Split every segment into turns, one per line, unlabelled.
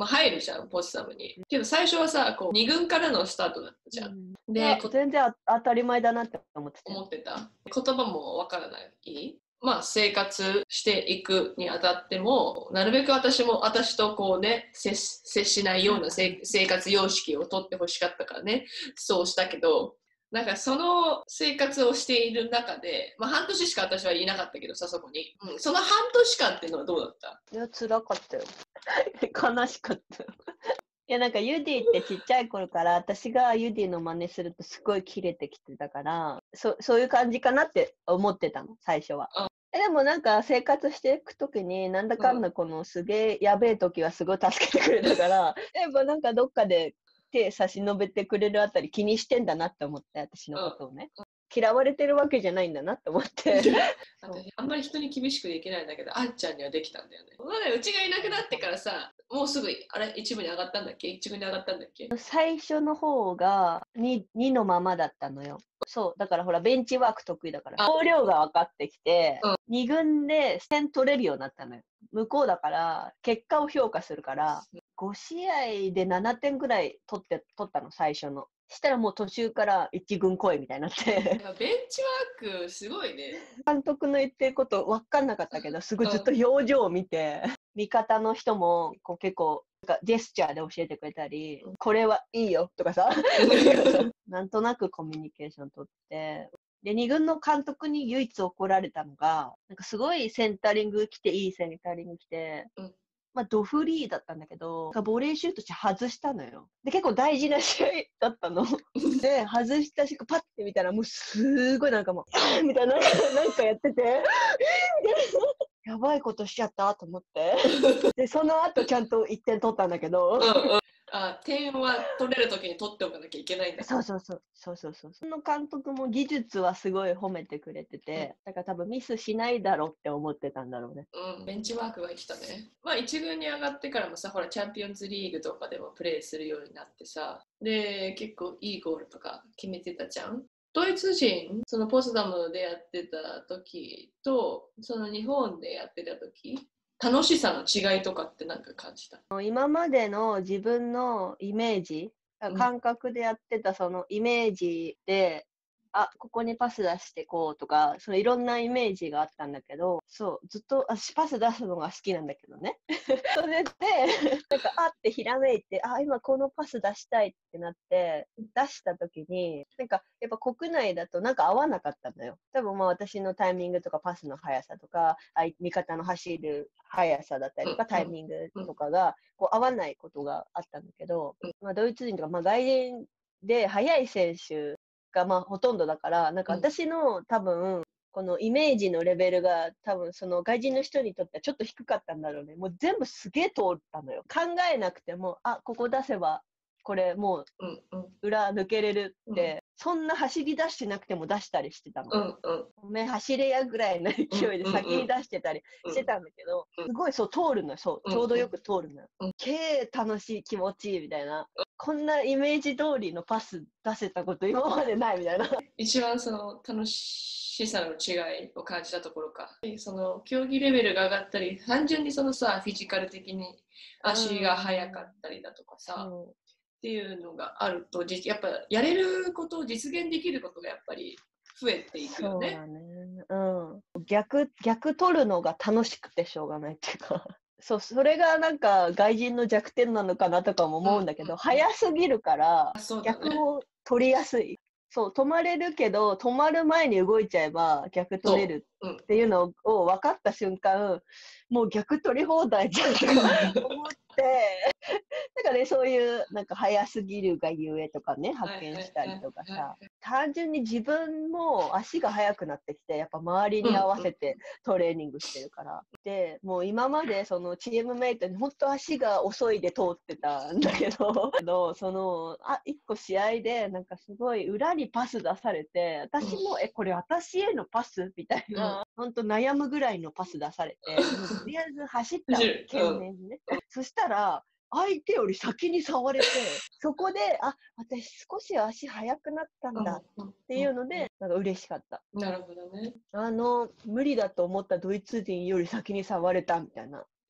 まあ、入るじゃん、ポツダムに。けど最初はさ、こう2軍からのスタートだったじゃん。で、
全然当たり前だなって思ってた。
言葉もわからない。まあ、生活していくにあたっても、なるべく私とこうね、接しないような生活様式をとってほしかったからね、そうしたけど、なんかその生活をしている中で、まあ半年しか私はいなかったけどさ、そこに。その半年間っていうのはどうだった？
いや、辛かったよ。悲しかったよ。いや、なんかユディってちっちゃい頃から私がユディの真似するとすごいキレてきてたから、そういう感じかなって思ってたの、最初は。でもなんか生活していくときに、なんだかんだこのすげえやべえときはすごい助けてくれたから、やっぱなんかどっかで手差し伸べてくれるあたり気にしてんだなって思って、私のことをね。嫌われてるわけじゃないんだなって思って。
あんまり人に厳しくできないんだけど、あっちゃんにはできたんだよね。うちがいなくなってからさ、もうすぐ、あれ、一部に上がったんだっけ？一部に上がったんだっけ？
最初の方が 2のままだったのよ。そう。だからほら、ベンチワーク得意だから。総量が分かってきて、2軍で点取れるようになったのよ。向こうだから、結果を評価するから、5試合で7点ぐらい取ったの、最初の。したらもう途中から1軍来いみたいになって。
ベンチワークすごいね。
監督の言ってること分かんなかったけど、すごいずっと表情を見て、味方の人もこう結構、ジェスチャーで教えてくれたり、これはいいよとかさ、なんとなくコミュニケーション取って、で、2軍の監督に唯一怒られたのが、なんかすごいセンタリング来て、いいセンタリング来て、まあ、ドフリーだったんだけど、ボレーシュートして外したのよ。で、結構大事な試合だったの。で、外したし、パッて見たら、もうすごいなんかもう、みたいな、なんかやってて、やばいことしちゃったと思って。で、その後ちゃんと1点取ったんだけど、
点は取れるときに取っておかなきゃいけないんだ。
そう。その監督も技術はすごい褒めてくれてて、だから多分ミスしないだろうって思ってたんだろうね。
ベンチワークが生きたね。まあ一軍に上がってからもさ、ほらチャンピオンズリーグとかでもプレーするようになってさ、で、結構いいゴールとか決めてたじゃん。ドイツ人、そのポツダムでやってた時と、その日本でやってた時、楽しさの違いとかって何か感じた？
今までの自分のイメージ、感覚でやってたそのイメージで、ここにパス出してこうとか、そのいろんなイメージがあったんだけど、そう、ずっと私パス出すのが好きなんだけどね。それで、なんか、ってひらめいて、今このパス出したいってなって、出した時に、なんか、やっぱ国内だとなんか合わなかったんだよ。多分まあ私のタイミングとかパスの速さとか、味方の走る速さだったりとか、タイミングとかが、こう合わないことがあったんだけど、まあドイツ人とか、まあ外人で速い選手がまあほとんどだから、なんか私の多分、このイメージのレベルが多分その外人の人にとってはちょっと低かったんだろうね。もう全部すげえ通ったのよ。考えなくても、ここ出せば、これもう裏抜けれるって、そんな走り出してなくても出したりしてたの。ごめん、走れやぐらいの勢いで先に出してたりしてたんだけど、すごいそう通るのよ。そう、ちょうどよく通るのよ。楽しい気持ちいいみたいな。こんなイメージ通りのパス出せたこと今までないみたいな。
一番その楽しさの違いを感じたところか。その競技レベルが上がったり、単純にそのさ、フィジカル的に足が速かったりだとかさ、っていうのがあると、やっぱやれることを実現できることがやっぱり増えていくよね。
そうだね。逆取るのが楽しくてしょうがないっていうか。そう、それがなんか外人の弱点なのかなとかも思うんだけど、早すぎるから、逆を取りやすい。そう、止まれるけど、止まる前に動いちゃえば逆取れるっていうのを分かった瞬間、もう逆取り放題じゃんとか思って、なんかね、そういう、なんか早すぎるがゆえとかね、発見したりとかさ、単純に自分も足が速くなってきて、やっぱ周りに合わせてトレーニングしてるから。で、もう今までそのチームメイトに本当足が遅いで通ってたんだけど、その、一個試合でなんかすごい裏にパス出されて、私も、これ私へのパスみたいな、本当悩むぐらいのパス出されて、もうとりあえず走ったわけ、懸命にね。そしたら、相手より先に触れて、そこで、私少し足速くなったんだっていうので、なんか嬉しかった。
なるほどね。
無理だと思ったドイツ人より先に触れたみたいな。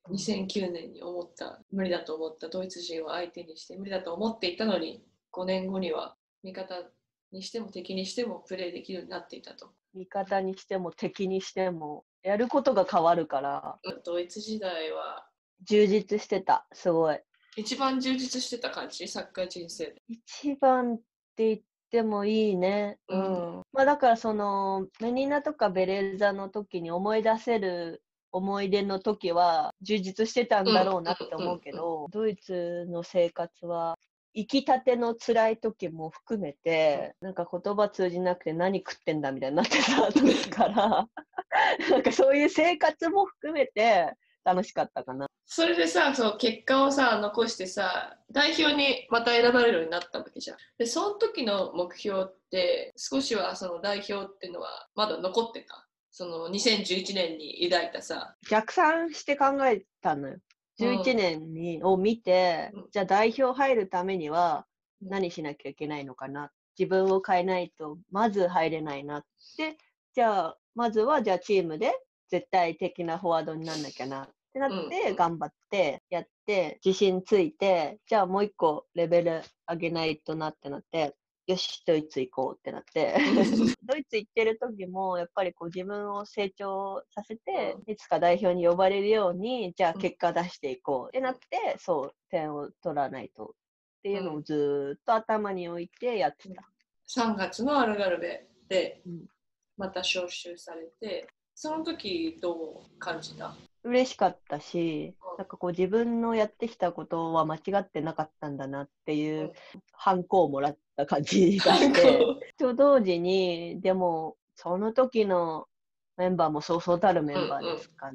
2009年に思った、無理だと思ったドイツ人を相手にして無理だと思っていたのに、5年後には味方にしても敵にしてもプレーできるようになっていたと。
味方にしても敵にしてもやることが変わるから
ドイツ時代は
充実してた、すごい。
一番充実してた感じ、サッカー人生で。
一番って言ってもいいね。まあだからそのメニナとかベレーザの時に思い出せる思い出の時は充実してたんだろうなって思うけど、ドイツの生活は生きたての辛い時も含めて、なんか言葉通じなくて何食ってんだみたいになってた時からなんかそういう生活も含めて楽しかったかな。
それでさ、そう結果をさ残してさ、代表にまた選ばれるようになったわけじゃん。で、その時の目標って少しはその代表っていうのはまだ残ってた。その2011年に抱いたさ。
逆算して考えたのよ。11年を見て、じゃあ代表入るためには何しなきゃいけないのかな。自分を変えないとまず入れないなって、じゃあまずはじゃあチームで絶対的なフォワードになんなきゃなってなって頑張ってやって自信ついて、じゃあもう一個レベル上げないとなってなって、よし、ドイツ行こうってなってドイツ行ってる時もやっぱりこう自分を成長させて、いつか代表に呼ばれるようにじゃあ結果出していこうってなって、そう点を取らないとっていうのをずっと頭に置いてやってた。
3月のアルガルベでまた招集されて、その時どう感じた？
嬉しかったし、なんかこう自分のやってきたことは間違ってなかったんだなっていうハンコをもらった感じがして、と同時に、でもその時のメンバーもそうそうたるメンバーですから、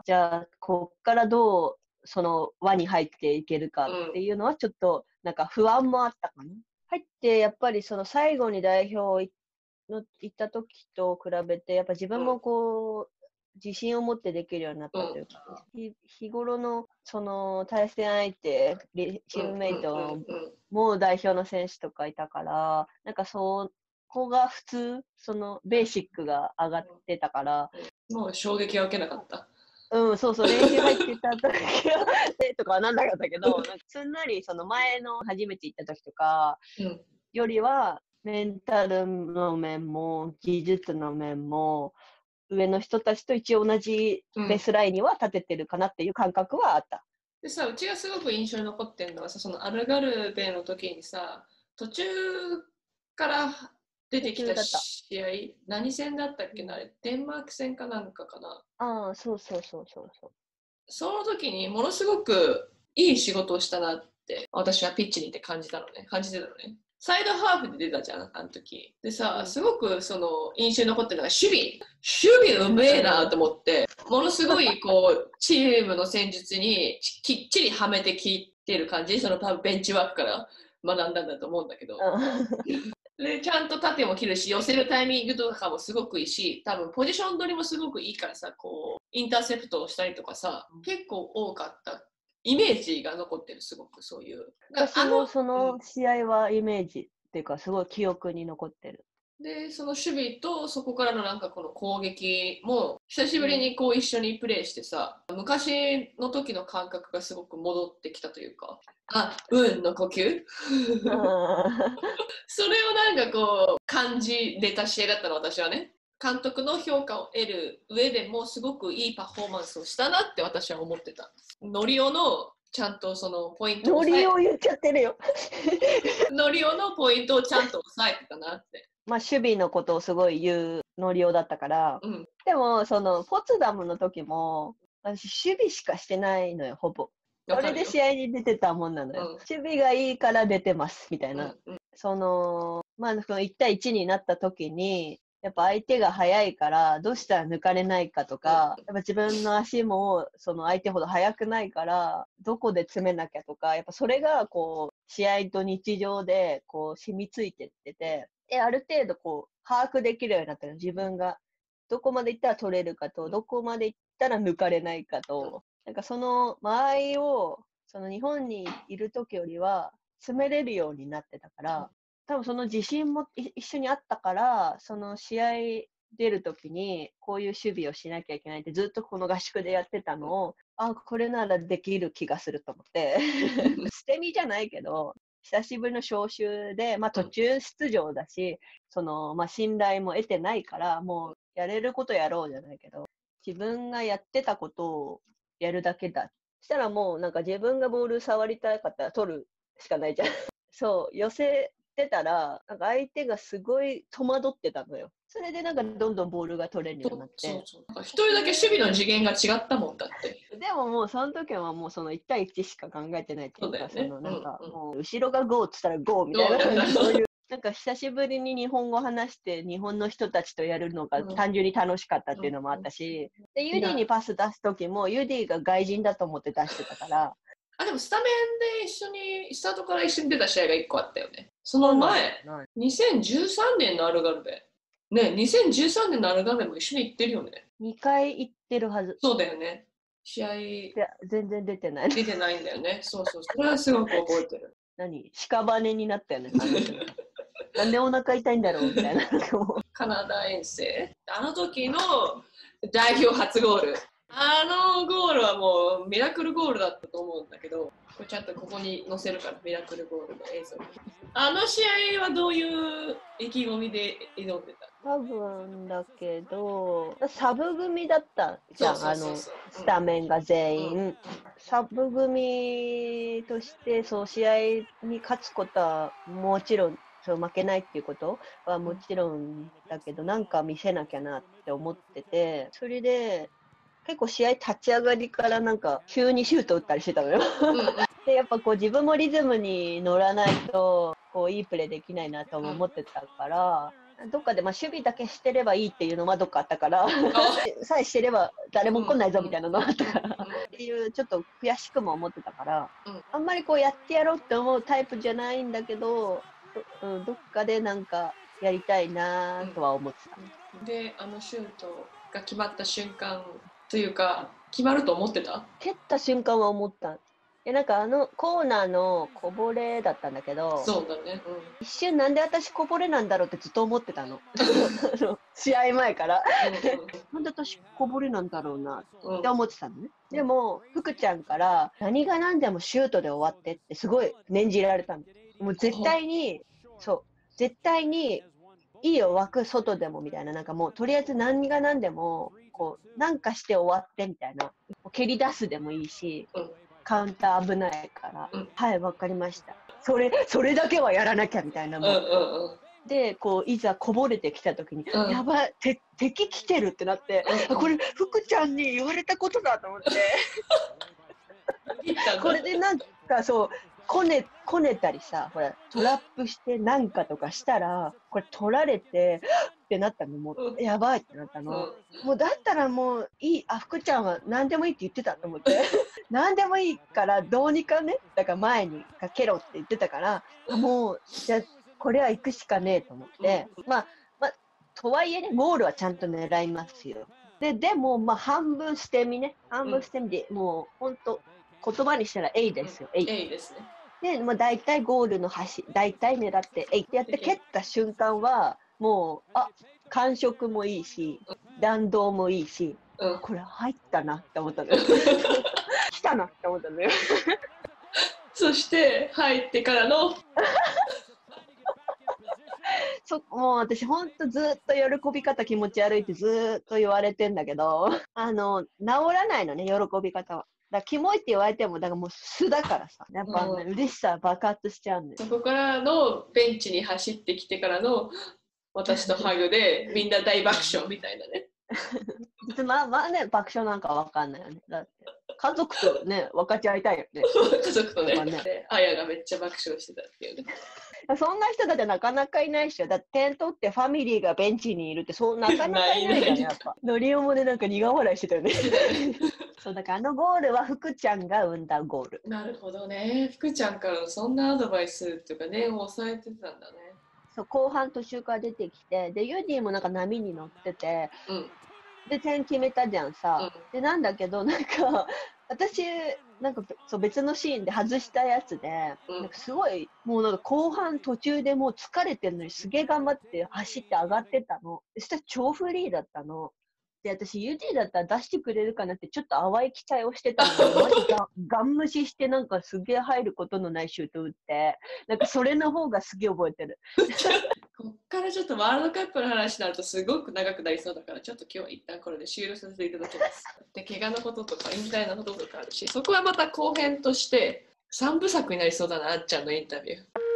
じゃあこっからどうその輪に入っていけるかっていうのはちょっとなんか不安もあったかな。入ってやっぱりその最後に代表行った時と比べて、やっぱ自分もこう、自信を持ってできるようになったというか、日頃のその対戦相手、チームメイトも代表の選手とかいたから、なんかそこが普通、そのベーシックが上がってたから、
もう衝撃は受けなかった。
そうそう、練習入ってた時はとかはなんなかったけど、なんかすんなりその前の初めて行った時とかよりは、メンタルの面も技術の面も上の人たちと一応同じベースラインには立ててるかなっていう感覚はあった。
でさ、うちがすごく印象に残ってるのはさ、そのアルガルベの時にさ、途中から出てきた試合、何戦だったっけな、デンマーク戦かなんかかな。
そうそうそうそうそう。
その時にものすごくいい仕事をしたなって私はピッチにいて感じてたのね。サイドハーフで出たじゃん、あの時。でさ、すごくその印象に残ってるのが守備うめえなと思って、ものすごいこう、チームの戦術にきっちりはめてきてる感じ、その多分ベンチワークから学んだんだと思うんだけど。で、ちゃんと縦も切るし、寄せるタイミングとかもすごくいいし、多分ポジション取りもすごくいいからさ、こう、インターセプトをしたりとかさ、結構多かったイメージが残ってる、すごくそういう。
私もその試合はイメージっていうか、すごい記憶に残ってる。
で、その守備とそこからのなんかこの攻撃も久しぶりにこう一緒にプレーしてさ、昔の時の感覚がすごく戻ってきたというか、運の呼吸それをなんかこう感じれた試合だったの、私はね。監督の評価を得る上でもすごくいいパフォーマンスをしたなって私は思ってた。ノリオのちゃんとそのポイントを
ノリオ言っちゃってるよ
ノリオのポイントをちゃんと抑えてたなって。
まあ守備のことをすごい言うノリオだったから、でもそのポツダムの時も私守備しかしてないのよ、ほぼ。それで試合に出てたもんなのよ。守備がいいから出てますみたいな。そのまあその1対1になった時にやっぱ相手が速いからどうしたら抜かれないかとか、やっぱ自分の足もその相手ほど速くないからどこで詰めなきゃとか、やっぱそれがこう試合と日常でこう染みついてってて、ある程度こう把握できるようになったの。自分がどこまで行ったら取れるかと、どこまで行ったら抜かれないかと、なんかその間合いをその日本にいる時よりは詰めれるようになってたから、多分その自信も一緒にあったから、その試合出るときにこういう守備をしなきゃいけないってずっとこの合宿でやってたのを、あ、これならできる気がすると思って捨て身じゃないけど久しぶりの招集で、まあ、途中出場だし、まあ、信頼も得てないからもうやれることやろうじゃないけど、自分がやってたことをやるだけだ。したらもうなんか自分がボール触りたかったら取るしかないじゃんそう寄せてたらなんか相手がすごい戸惑ってたのよ。それでなんかどんどんボールが取れるようになって、
そうそう、なんか一人だけ守備の次元が違ったもんだって。
でももうその時はもうその1対1しか考えてないっていうか、
そうだよね、
なんかもう後ろがゴーっつったらゴーみたいな、そういうなんか久しぶりに日本語話して日本の人たちとやるのが単純に楽しかったっていうのもあったし、でユディにパス出す時もユディが外人だと思って出してたから。
あ、でもスタメンで一緒にスタートから一緒に出た試合が1個あったよね。その前、2013年のアルガルベね、2013年のアルガルベも一緒に行ってるよね。
2回行ってるはず。
そうだよね。試合
全然出てない。
出てないんだよね。そうそう、それはすごく覚えてる。
屍になったよね。なんでお腹痛いんだろうみたいな。
カナダ遠征、あの時の代表初ゴール。あのゴールはもうミラクルゴールだったと思うんだけど、これちゃんとここに載せるから、ミラクルゴールの映像。あの試合はどういう意気込みで挑んでた？
多分だけど、サブ組だったじゃん、スタメンが全員。サブ組として、そう、試合に勝つことはもちろん、そう負けないっていうことはもちろんだけど、なんか見せなきゃなって思ってて、それで、結構試合立ち上がりからなんか急にシュート打ったりしてたのよでやっぱこう自分もリズムに乗らないとこういいプレーできないなとも思ってたから、どっかでまあ守備だけしてればいいっていうのはどっかあったからさえしてれば誰も来ないぞみたいなのあったからっていうちょっと悔しくも思ってたから、あんまりこうやってやろうって思うタイプじゃないんだけど、どっかでなんかやりたいなとは思ってた。
であのシュートが決まった瞬間というか、決まると思ってた？
蹴った瞬間は思った。なんかコーナーのこぼれだったんだけど、
そうだね、
一瞬なんで私こぼれなんだろうってずっと思ってたの試合前からなんで私こぼれなんだろうなって思ってたのね、でも福ちゃんから何が何でもシュートで終わってってすごい念じられたの。もう絶対に絶対にいいよ枠外でもみたいな、なんかもうとりあえず何が何でもこうなんかして終わってみたいな、蹴り出すでもいいし、カウンター危ないから、はい分かりました、それだけはやらなきゃみたいなもん、でこういざこぼれてきた時に、やばい敵来てるってなって、これ福ちゃんに言われたことだと思ってこれでなんかそうこねたりさ、ほらトラップしてなんかとかしたらこれ取られてってなったの、もうやばいってなったの、もうだったらもういい、福ちゃんは何でもいいって言ってたと思って何でもいいからどうにかね、だから前にかけろって言ってたから、もうじゃあこれは行くしかねえと思って、まあとはいえね、ゴールはちゃんと狙いますよ。でもまあ半分捨て身で、もう本当言葉にしたら「えい」ですよ。えい
ですね。
で、まあ、大体ゴールの端、大体狙って、えいってやって蹴った瞬間は、もう、感触もいいし、弾道もいいし、これ入ったなって思ったのよ。来たなって思ったのよ。
そして入ってからの
もう私ほんとずっと喜び方気持ち悪いってずっと言われてんだけど、治らないのね、喜び方は。だキモいって言われても、だからもう素だからさ、やっぱ、嬉しさ爆発しちゃうんで。
そこからのベンチに走ってきてからの私とハグでみんな大爆笑みたいなね。
まあね、爆笑なんかわかんないよね。だって家族とね、分かち合いたいよね。
家族とね、あやがめっちゃ爆笑してたっていうね。
そんな人だってなかなかいないっしょ。だって点取ってファミリーがベンチにいるってなかなかいないからね、やっぱ。ノリオもでなんか苦笑いしてたよね。そうだからゴールは福ちゃんが生んだゴール。
なるほどね。福ちゃんからのそんなアドバイスっていうかね、抑えてたんだね。
そう後半途中から出てきて、でユディもなんか波に乗ってて、で点決めたじゃんさ、でなんだけどなんか私なんかそう別のシーンで外したやつで、なんかすごいもうなんか後半途中でもう疲れてるのにすげえ頑張って走って上がってたの。そしたら超フリーだったの。で、私、ユジだったら出してくれるかなってちょっと淡い期待をしてたのに、マジガン無視してなんかすげえ入ることのないシュート打って、なんかそれの方がすげえ覚えてる。
こっからちょっとワールドカップの話になるとすごく長くなりそうだから、ちょっと今日は一旦これで終了させていただきます。で、怪我のこととか引退のこととかあるし、そこはまた後編として3部作になりそうだな、あっちゃんのインタビュー。